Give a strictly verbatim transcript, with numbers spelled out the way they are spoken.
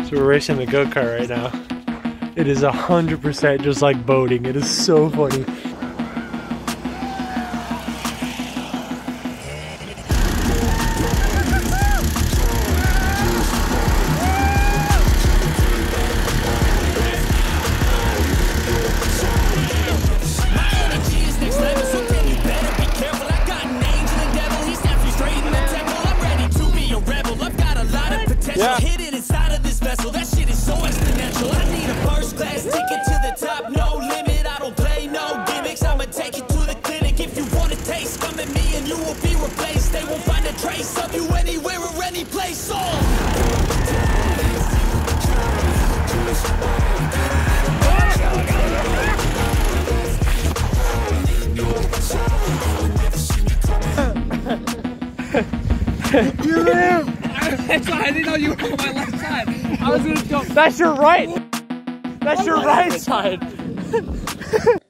So we're racing the go-kart right now. It is a hundred percent just like boating. It is so funny. Yeah. Hidden inside of this vessel, that shit is so exponential. I need a first class ticket to the top, no limit. I don't play no gimmicks. I'ma take you to the clinic. If you want a taste, come at me and you will be replaced. They won't find a trace of you anywhere or any place. So You live! That's why I didn't know you were on my left side. I was gonna jump. That's your right! That's your right side!